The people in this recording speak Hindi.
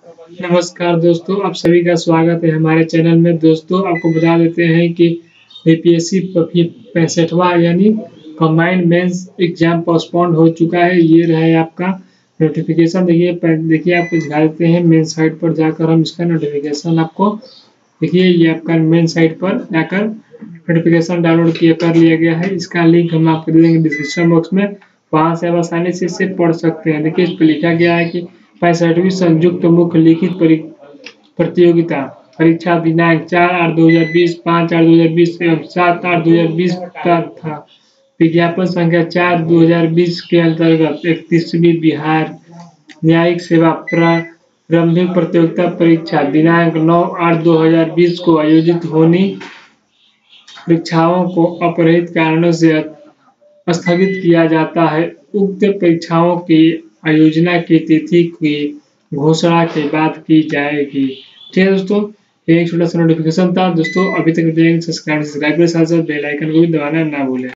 नमस्कार दोस्तों, आप सभी का स्वागत है हमारे चैनल में। दोस्तों आपको बता देते हैं कि बीपीएससी 65वां यानी कंबाइंड मेंस एग्जाम पोस्टपोन्ड हो चुका है। ये रहा आपका नोटिफिकेशन। देखिए आपको दिखा देते हैं मेन साइट पर जाकर हम इसका नोटिफिकेशन आपको देखिए ये आपका मेन साइट पर जाकर नोटिफिकेशन डाउनलोड कर लिया गया है। इसका लिंक हम आपको दे देंगे डिस्क्रिप्शन बॉक्स में, वहां से आप आसानी से इसे पढ़ सकते हैं। देखिए इस पर लिखा गया है कि 65वीं संयुक्त मुख्य लिखित प्रतियोगिता परीक्षा दिनांक 4/8/2020, 5/8/2020 एवं 7/8/2020 का था। विज्ञापन संख्या 4/2020 के अंतर्गत 31वीं बिहार न्यायिक सेवा प्रारंभिक प्रतियोगिता परीक्षा दिनांक 9/8/2020 को आयोजित होनी परीक्षाओं को अपरिहित कारणों से स्थगित किया जाता है। उक्त परीक्षाओं की आयोजना की तिथि की घोषणा के बाद की जाएगी। ठीक है दोस्तों, एक छोटा सा नोटिफिकेशन था। दोस्तों अभी तक सब्सक्राइब के साथ साथ बेल आइकन को भी दबाना ना भूलें।